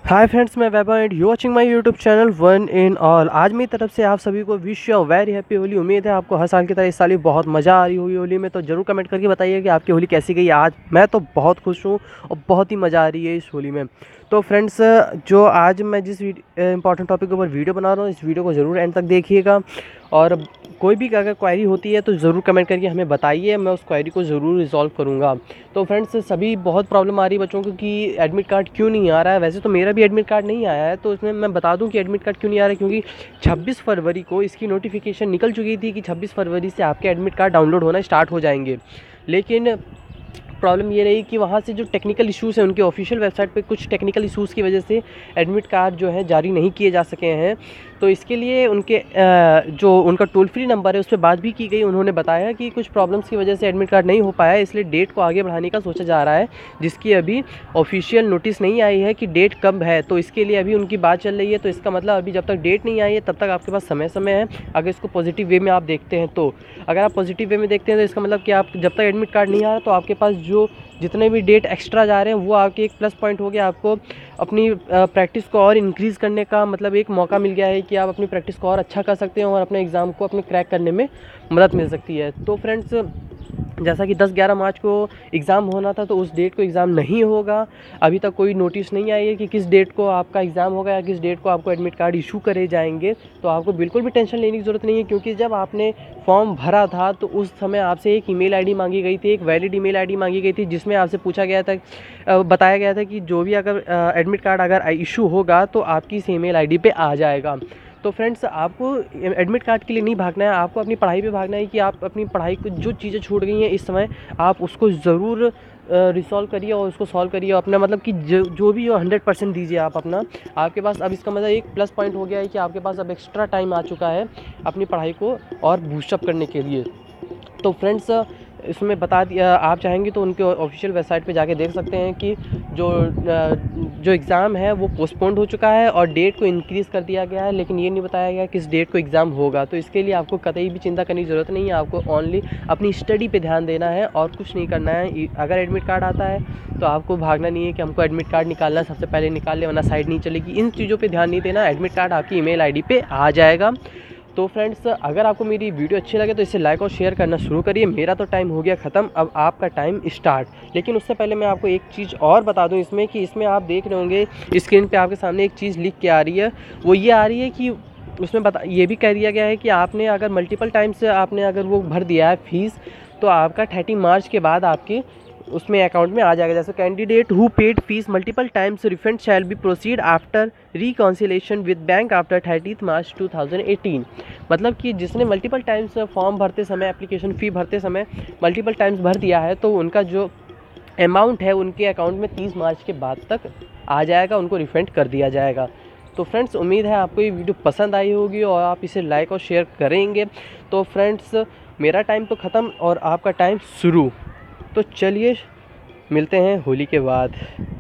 हाय friends, मैं Vaibhav and you watching my YouTube channel one in all. आज मेरी तरफ से आप सभी को wish you very happy Holi. उम्मीद है आपको हर साल की तरह इस साल भी बहुत मज़ा आ रही होगी होली में। तो ज़रूर कमेंट करके बताइए कि आपकी होली कैसी गई। आज मैं तो बहुत खुश हूँ और बहुत ही मज़ा आ रही है इस होली में। तो फ्रेंड्स, जो आज मैं जिस इंपॉर्टेंट टॉपिक के ऊपर वीडियो बना रहा हूँ, इस वीडियो को ज़रूर एंड तक देखिएगा। और कोई भी अगर क्वेरी होती है तो ज़रूर कमेंट करके हमें बताइए, मैं उस क्वेरी को ज़रूर रिजॉल्व करूँगा। तो फ्रेंड्स, सभी बहुत प्रॉब्लम आ रही है बच्चों को कि एडमिट कार्ड क्यों नहीं आ रहा है। वैसे तो मेरा भी एडमिट कार्ड नहीं आया है, तो इसमें मैं बता दूं कि एडमिट कार्ड क्यों नहीं आ रहा है। क्योंकि 26 फरवरी को इसकी नोटिफिकेशन निकल चुकी थी कि 26 फरवरी से आपके एडमिट कार्ड डाउनलोड होना स्टार्ट हो जाएंगे। लेकिन प्रॉब्लम ये रही कि वहाँ से जो टेक्निकल इश्यूज़ हैं, उनके ऑफिशियल वेबसाइट पे कुछ टेक्निकल इश्यूज़ की वजह से एडमिट कार्ड जो है जारी नहीं किए जा सके हैं। तो इसके लिए उनके जो उनका टोल फ्री नंबर है उस पर बात भी की गई। उन्होंने बताया कि कुछ प्रॉब्लम्स की वजह से एडमिट कार्ड नहीं हो पाया है, इसलिए डेट को आगे बढ़ाने का सोचा जा रहा है, जिसकी अभी ऑफिशियल नोटिस नहीं आई है कि डेट कब है। तो इसके लिए अभी उनकी बात चल रही है। तो इसका मतलब अभी जब तक डेट नहीं आई है तब तक आपके पास समय है। अगर इसको पॉजिटिव वे में आप देखते हैं, तो अगर आप पॉजिटिव वे में देखते हैं तो इसका मतलब कि आप जब तक एडमिट कार्ड नहीं आ रहा तो आपके पास जो जितने भी डेट एक्स्ट्रा जा रहे हैं वो आपके एक प्लस पॉइंट हो गया। आपको अपनी प्रैक्टिस को और इंक्रीज़ करने का मतलब एक मौका मिल गया है कि आप अपनी प्रैक्टिस को और अच्छा कर सकते हैं और अपने एग्ज़ाम को अपने क्रैक करने में मदद मिल सकती है। तो फ्रेंड्स, जैसा कि 10-11 मार्च को एग्ज़ाम होना था, तो उस डेट को एग्ज़ाम नहीं होगा। अभी तक कोई नोटिस नहीं आई है कि किस डेट को आपका एग्ज़ाम होगा या किस डेट को आपको एडमिट कार्ड इशू करे जाएंगे। तो आपको बिल्कुल भी टेंशन लेने की ज़रूरत नहीं है, क्योंकि जब आपने फॉर्म भरा था तो उस समय आपसे एक ईमेल आईडी मांगी गई थी, एक वैलिड ईमेल आईडी मांगी गई थी, जिसमें आपसे पूछा गया था, बताया गया था कि जो भी अगर एडमिट कार्ड अगर इशू होगा तो आपकी इस ईमेल आईडी पे आ जाएगा। तो फ्रेंड्स, आपको एडमिट कार्ड के लिए नहीं भागना है, आपको अपनी पढ़ाई पे भागना है कि आप अपनी पढ़ाई को जो चीज़ें छूट गई हैं इस समय आप उसको ज़रूर रिसॉल्व करिए और उसको सॉल्व करिए अपना, मतलब कि जो भी हो 100% दीजिए आप अपना। आपके पास अब इसका मतलब एक प्लस पॉइंट हो गया है कि आपके पास अब एक्स्ट्रा टाइम आ चुका है अपनी पढ़ाई को और बूस्टअप करने के लिए। तो फ्रेंड्स, इसमें बता दिया, आप चाहेंगे तो उनके ऑफिशियल वेबसाइट पे जाके देख सकते हैं कि जो एग्ज़ाम है वो पोस्टपोन्ड हो चुका है और डेट को इंक्रीज़ कर दिया गया है, लेकिन ये नहीं बताया गया किस डेट को एग्ज़ाम होगा। तो इसके लिए आपको कतई भी चिंता करने की ज़रूरत नहीं है, आपको ओनली अपनी स्टडी पे ध्यान देना है और कुछ नहीं करना है। अगर एडमिट कार्ड आता है तो आपको भागना नहीं है कि हमको एडमिट कार्ड निकालना है, सबसे पहले निकाल ले वरना साइड नहीं चलेगी। इन चीज़ों पर ध्यान नहीं देना, एडमिट कार्ड आपकी ईमेल आईडी पे आ जाएगा। तो फ्रेंड्स, अगर आपको मेरी वीडियो अच्छी लगे तो इसे लाइक और शेयर करना शुरू करिए। मेरा तो टाइम हो गया ख़त्म, अब आपका टाइम स्टार्ट। लेकिन उससे पहले मैं आपको एक चीज़ और बता दूं इसमें, कि इसमें आप देख रहे होंगे स्क्रीन पे आपके सामने एक चीज़ लिख के आ रही है। वो ये आ रही है कि उसमें ये भी कह दिया गया है कि आपने अगर मल्टीपल टाइम्स आपने अगर वो भर दिया है फीस, तो आपका 30 मार्च के बाद आपकी उसमें अकाउंट में आ जाएगा। जैसे candidate who paid fees multiple times refund shall be proceed after reconciliation with bank after 30 March 2018। मतलब कि जिसने मल्टीपल टाइम्स फॉर्म भरते समय, एप्लीकेशन फ़ी भरते समय मल्टीपल टाइम्स भर दिया है, तो उनका जो अमाउंट है उनके अकाउंट में 30 मार्च के बाद तक आ जाएगा, उनको रिफंड कर दिया जाएगा। तो फ्रेंड्स, उम्मीद है आपको ये वीडियो पसंद आई होगी और आप इसे लाइक और शेयर करेंगे। तो फ्रेंड्स, मेरा टाइम तो ख़त्म और आपका टाइम शुरू। तो चलिए मिलते हैं होली के बाद।